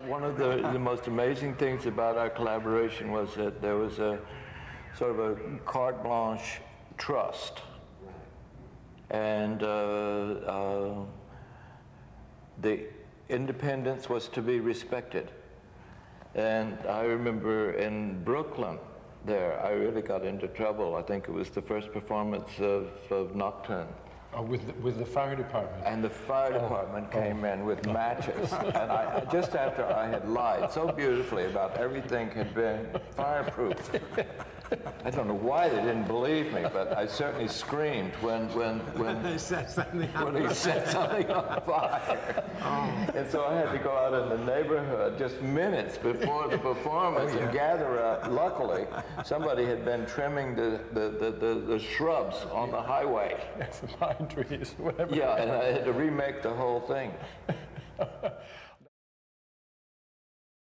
One of the most amazing things about our collaboration was that there was a sort of a carte blanche trust. And the independence was to be respected. And I remember in Brooklyn there, I really got into trouble. I think it was the first performance of Nocturne. Oh, with the fire department. And the fire department came in with matches. And just after I had lied so beautifully about everything had been fireproof. I don't know why they didn't believe me, but I certainly screamed when they set something when he set something on fire. Oh. And so I had to go out in the neighborhood just minutes before the performance and gather up. Luckily, somebody had been trimming the shrubs on the highway. The pine trees, whatever. Yeah, and I had to remake the whole thing.